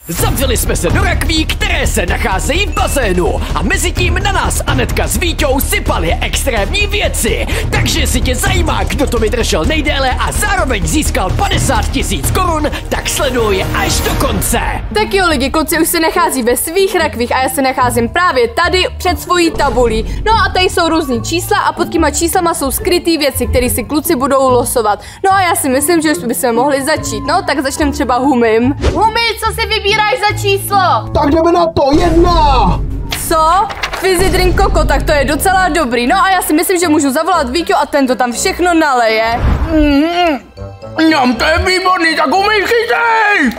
Zavřeli jsme se do rakví, které se nacházejí v bazénu a mezi tím na nás Anetka s Víťou sypali extrémní věci. Takže jestli tě zajímá, kdo to vydržel nejdéle a zároveň získal 50 000 korun, tak sleduj až do konce. Tak jo lidi, kluci už se nachází ve svých rakvích a já se nacházím právě tady před svojí tabulí. No a tady jsou různý čísla a pod těma číslama jsou skrytý věci, které si kluci budou losovat. No a já si myslím, že už bychom mohli začít. No tak začneme třeba Humim. Humi, co si vybíráš za číslo? Tak jdeme na to, 1! Co? Fizzy drink Coco, tak to je docela dobrý. No a já si myslím, že můžu zavolat Víťu a ten to tam všechno naleje. To je výborný, tak umíš chytej!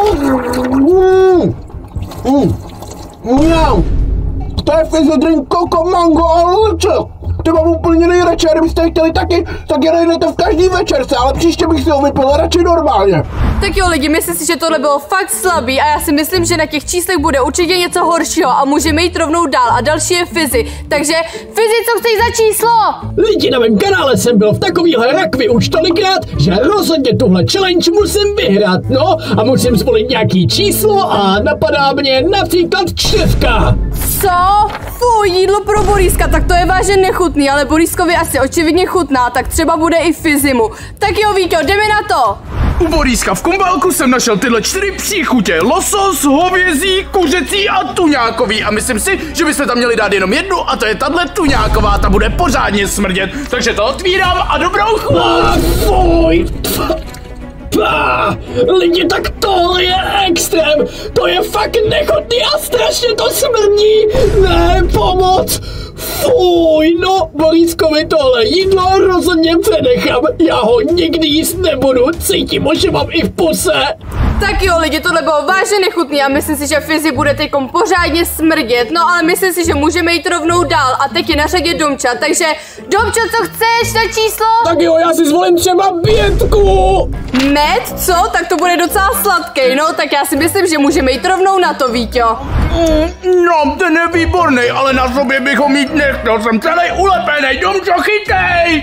To je Fizzy drink Coco, mango a lče. Ty mám úplně nejradši, a kdybyste chtěli taky, tak je najdete v každý večerce, ale příště bych si ho vypil radši normálně. Tak jo lidi, myslím si, že tohle bylo fakt slabý a já si myslím, že na těch číslech bude určitě něco horšího a můžeme jít rovnou dál a další je Fizzy. Takže Fizzy, co chceš za číslo? Lidi, na mém kanále jsem byl v takovýhle rakvi už tolikrát, že rozhodně tuhle challenge musím vyhrát, no a musím zvolit nějaký číslo a napadá mě například 4. Co? Fuj, jídlo pro Boríska, tak to je vážně nechutný, ale Borískovi asi očividně chutná, tak třeba bude i Fizzymu. Tak jo Víťo, jdeme na to! U Boríska v kombálku jsem našel tyhle 4 příchutě. Losos, hovězí, kuřecí a tuňákový. A myslím si, že byste tam měli dát jenom jednu a to je tahle tuňáková, ta bude pořádně smrdět. Takže to otvírám a dobrou chuť. Fuj! Lidi, tak tohle je extrém. To je fakt nechutný a strašně to smrdí. Ne, pomoc. Fuj, no, Borískovi tohle jídlo rozhodně přenechám. Já ho nikdy jíst nebudu, cítím, že mám i v puse. Tak jo lidi, tohle bylo vážně nechutný a myslím si, že Fizzy bude teďkom pořádně smrdět. No ale myslím si, že můžeme jít rovnou dál a teď je na řadě Domča, takže Domčo, co chceš na číslo? Tak jo, já si zvolím třeba 5. Med? Co? Tak to bude docela sladký, no tak já si myslím, že můžeme jít rovnou na to, Víťo. No, ten je výborný, ale na sobě bych ho mít nechtěl, jsem celý ulepený, Domčo, chytej!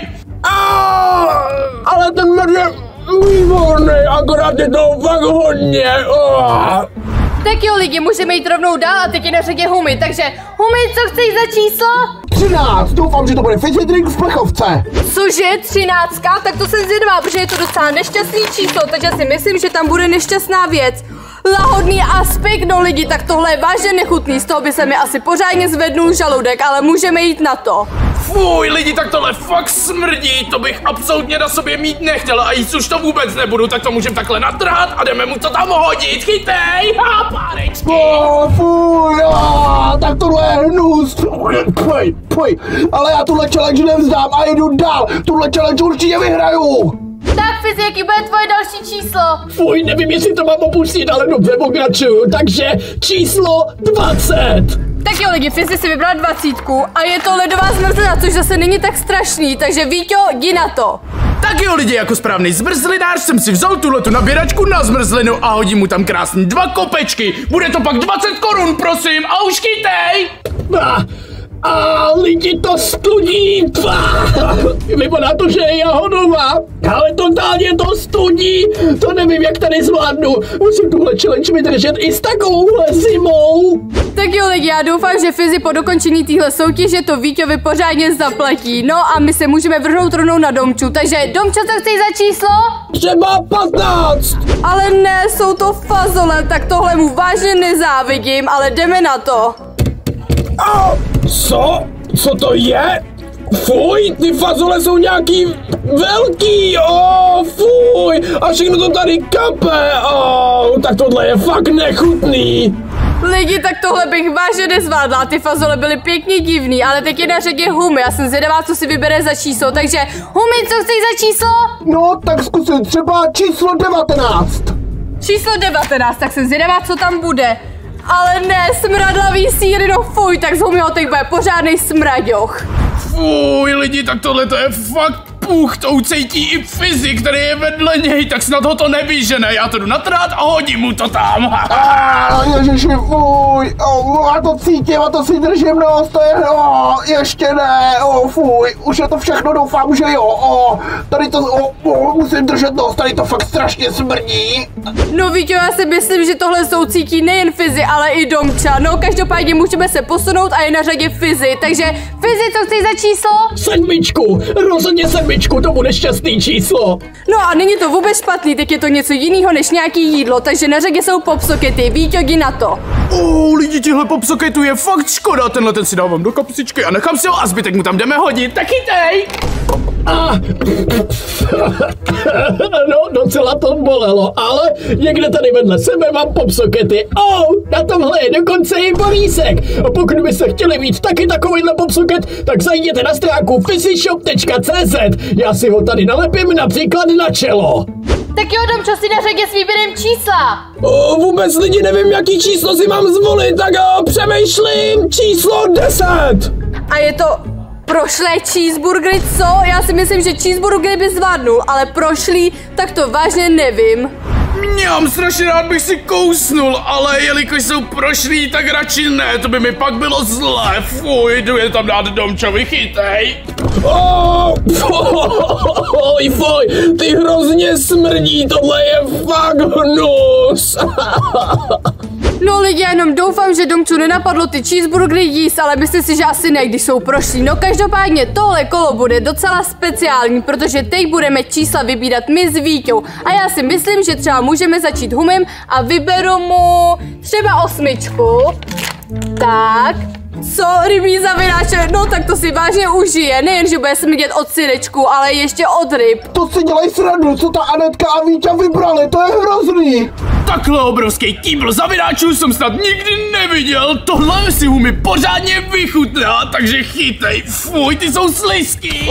Ale ten med je výborný, akorát je toho fakt hodně. Tak jo lidi, můžeme jít rovnou dál a teď je na řadě Humi, takže Humi, co chceš za číslo? 13, doufám, že to bude Fizzy drink v plechovce. Cože, 13? Tak to jsem zvědavá, protože je to docela nešťastný číslo, takže si myslím, že tam bude nešťastná věc. Lahodný aspekt, no lidi, tak tohle je vážně nechutný, z toho by se mi asi pořádně zvednul žaludek, ale můžeme jít na to. Fuj, lidi, tak tohle fakt smrdí, to bych absolutně na sobě mít nechtěl a jíst už to vůbec nebudu, tak to můžeme takhle natrhat a jdeme mu to tam hodit, chytej, párečky. Fuj, tak tohle je hnus. Poj, ale já tuhle challenge nevzdám a jdu dál, tuhle challenge určitě vyhraju. Tak Fizzy, jaký bude tvoje další číslo? Fuj, nevím, jestli to mám opustit, ale dobře pokračuju, takže číslo 20. Tak jo lidi, Fizzy si vybral 20 a je to ledová zmrzlina, což zase není tak strašný, takže Víťo, jdi na to. Tak jo lidi, jako správný zmrzlinář jsem si vzal tuhletu nabíračku na zmrzlinu a hodím mu tam krásný 2 kopečky. Bude to pak 20 korun, prosím, a už chytej! A lidi to studí. Vypadá to, že je jahodová, ale totálně to studí. To nevím, jak tady zvládnu. Musím tuhle challenge vydržet i s takovouhle zimou. Tak jo lidi, já doufám, že Fizzy po dokončení téhle soutěže to Víťovi pořádně zaplatí. No a my se můžeme vrhnout rovnou na Domču. Takže Domčo, co chceš za číslo? Třeba 15. Ale ne, jsou to fazole, tak tohle mu vážně nezávidím, ale jdeme na to. Co? Co to je? Fuj, ty fazole jsou nějaký velký, fuj, a všechno to tady kape, tak tohle je fakt nechutný. Lidi, tak tohle bych vážně nezvládla, ty fazole byly pěkně divný, ale teď je na řadě Humi, já jsem zvědavá, co si vybere za číslo, takže Humi, co chceš za číslo? No, tak zkusím třeba číslo 19. Číslo 19, tak jsem zvědavá, co tam bude. Ale ne, smradlavý sýry, no fuj, tak z Humiho teď bude pořádnej smraďoch. Fuj, lidi, tak tohle to je fakt Bůh, to ucejtí i fyzik, který je vedle něj, tak snad ho to nevyžene. Já to jdu natrát a hodím mu to tam. Ježiši, fuj, já to cítím a to si držím nos, to je, ještě ne, fuj, už je to všechno, doufám, že jo, tady to, musím držet nos, tady to fakt strašně smrdí. No Víťo, já si myslím, že tohle soucítí nejen Fizi, ale i Domča. No každopádně můžeme se posunout a je na řadě Fizi, takže Fizi, co chceš za číslo? 7, rozhodně 7, to bude šťastný číslo. No a není to vůbec špatný, tak je to něco jiného než nějaký jídlo, takže na řadě jsou popsokety. Víťo, jdi na to. Lidi, tihle popsoketů je fakt škoda, tenhle ten si dávám do kapsičky a nechám si ho a zbytek mu tam jdeme hodit, tak chytej! No, docela to bolelo, ale někde tady vedle sebe mám popsokety. Na tomhle je dokonce i Borísek. A pokud byste chtěli mít taky takovýhle popsoket, tak zajděte na stránku fizyshop.cz. Já si ho tady nalepím například na čelo. Tak jo, Domčo, si na řadě s výběrem čísla. Vůbec lidi nevím, jaký číslo si mám zvolit, tak přemýšlím číslo 10. A je to prošlé cheeseburgery, co? Já si myslím, že cheeseburgery by zvládnul, ale prošlý, tak to vážně nevím. Mňam, strašně rád bych si kousnul, ale jelikož jsou prošlý, tak radši ne, to by mi pak bylo zlé. Fuj, jdu je tam dát Domčovi, chytej. Fuj, ty hrozně smrdí, tohle je fakt hnus. No lidi, já jenom doufám, že Domču nenapadlo ty cheeseburgery jíst, ale myslíte si, že asi ne, když jsou prošlí. No každopádně tohle kolo bude docela speciální, protože teď budeme čísla vybírat my s Víťou. A já si myslím, že třeba můžeme začít humem a vyberu mu třeba 8. Tak. Co, rybí zavináče? No tak to si vážně užije, nejen, že bude smrdět od syrečku, ale ještě od ryb. To si dělej srandu, co ta Anetka a Víťa vybrali, to je hrozný. Takhle obrovský kýbl zavináčů jsem snad nikdy neviděl, tohle si humy pořádně vychutná, takže chytej, fuj, ty jsou slizký.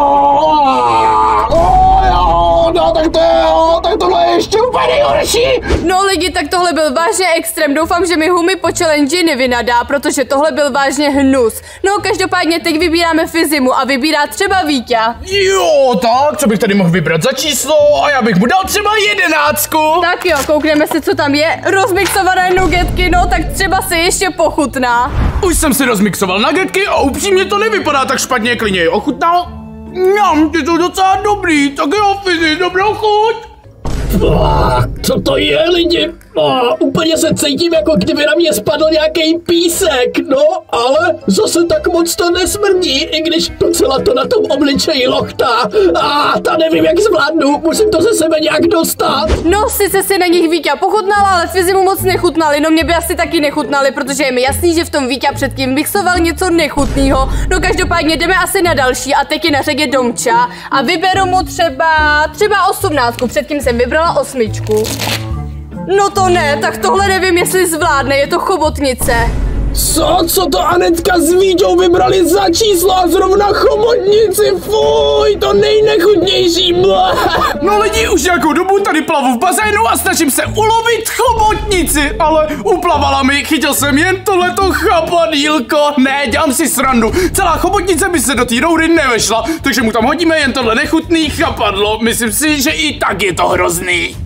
No tak tohle je ještě úplně nejhorší. No lidi, tak tohle byl vážně extrém, doufám, že mi humy po challenge nevynadá, protože tohle byl vážně hnus. No každopádně teď vybíráme Fizimu a vybírá třeba Víťa. Jo, tak, co bych tady mohl vybrat za číslo a já bych mu dal třeba 11. Tak jo, koukneme si, co tam je. Rozmixované nugetky, no tak třeba se ještě pochutná. Už jsem si rozmixoval nugetky a upřímně to nevypadá tak špatně, klidně je ochutnal. Ty jsou docela dobrý, tak jo, Fizi, dobrou chuť. Co to je, lidi? Úplně se cítím, jako kdyby na mě spadl nějaký písek, no, ale zase tak moc to nesmrdí, i když docela to na tom obličeji lochtá. Ta nevím, jak zvládnu, musím to ze sebe nějak dostat. No, sice si na nich Víťa pochutnala, ale Fizi mu moc nechutnali, no mě by asi taky nechutnali, protože je mi jasný, že v tom Víťa předtím mixoval něco nechutného. No každopádně jdeme asi na další a teď je na řadě Domča a vyberu mu třeba 18, předtím jsem vybrala 8. No to ne, tak tohle nevím, jestli zvládne, je to chobotnice. Co to Anetka s Víťou vybrali za číslo a zrovna chobotnici, fuj, to nejnechutnější, No lidi, už nějakou dobu tady plavu v bazénu a snažím se ulovit chobotnici, ale uplavala mi, chytil jsem jen tohleto chapadýlko, ne, dělám si srandu, celá chobotnice by se do té roury nevešla, takže mu tam hodíme jen tohle nechutný chapadlo, myslím si, že i tak je to hrozný.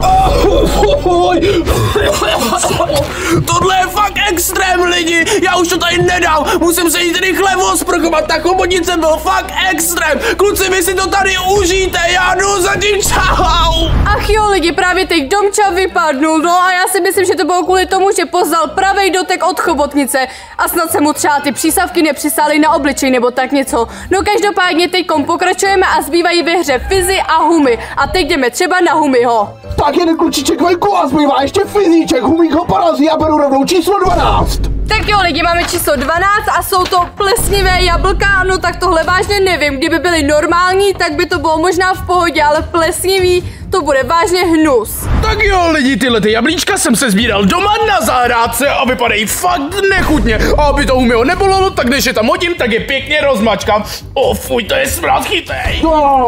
Tohle je fakt extrém, lidi, já už to tady nedám, musím se jít rychle osprchovat, ta chobotnice byl fakt extrém, kluci, vy si to tady užijte, já jdu zatím, čau. Ach jo, lidi, právě teď Domča vypadnul, no a já si myslím, že to bylo kvůli tomu, že poznal pravej dotek od chobotnice a snad se mu třeba ty přísavky nepřisály na obličej nebo tak něco. No každopádně teďkom pokračujeme a zbývají ve hře Fizi a Humy a teď jdeme třeba na Humyho. Tak jeden klučiček venku a zbývá ještě Fizíček, Humík ho porazí a beru rovnou číslo 12. Tak jo lidi, máme číslo 12 a jsou to plesnivé jablka, no tak tohle vážně nevím, kdyby byly normální, tak by to bylo možná v pohodě, ale plesnivý, to bude vážně hnus. Tak jo lidi, tyhle ty jablíčka jsem se sbíral doma na zahrádce a vypadají fakt nechutně. A aby to Humyho nebolelo, tak když je tam hodím, tak je pěkně rozmačkám. Fuj, to je smrad, chytej.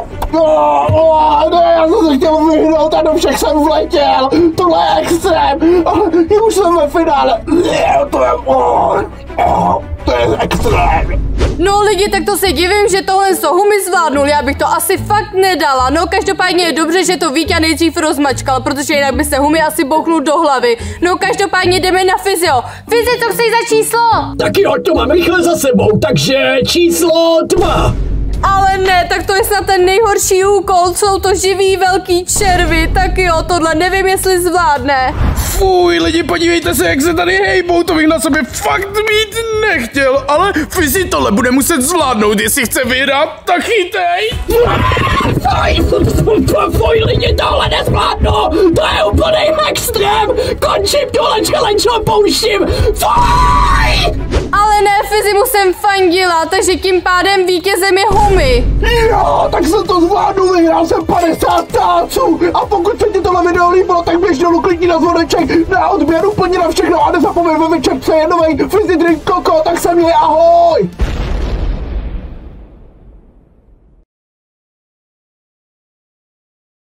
Ne, já jsem se chtěl vyhnout a do všech jsem vletěl. Tohle je extrém. Už jsem ve finále. To je extrém. No lidi, tak to se divím, že tohle Humi zvládnul, já bych to asi fakt nedala. No každopádně je dobře, že to Víťa nejdřív rozmačkal, protože jinak by se Humi asi bouchnul do hlavy. No každopádně jdeme na fyzio. Fyzi, co chceš za číslo? Tak jo, to mám rychle za sebou, takže číslo 2. Ale ne, tak to je snad ten nejhorší úkol, jsou to živý velký červy, tak jo, tohle nevím, jestli zvládne. Fuj, lidi, podívejte se, jak se tady hejbou, to bych na sobě fakt mít nechtěl, ale Fizzy tohle bude muset zvládnout, jestli chce vyhrát, tak chytej. Fuj, lidi, tohle nezvládnu, to je úplný extrém, končím tohle challenge a pouštím, fuj! Ale ne, Fizzy mu jsem fandila, takže tím pádem vítězem je Humi. Jo, tak jsem to zvládnu, vyhrál jsem 50 táců. A pokud se ti tohle video líbilo, tak běž dolů, klikni na zvoneček, na odběr úplně na všechno a nezapomeň ve večerce je novej Fizzy Drink Koko, tak se měj, ahoj!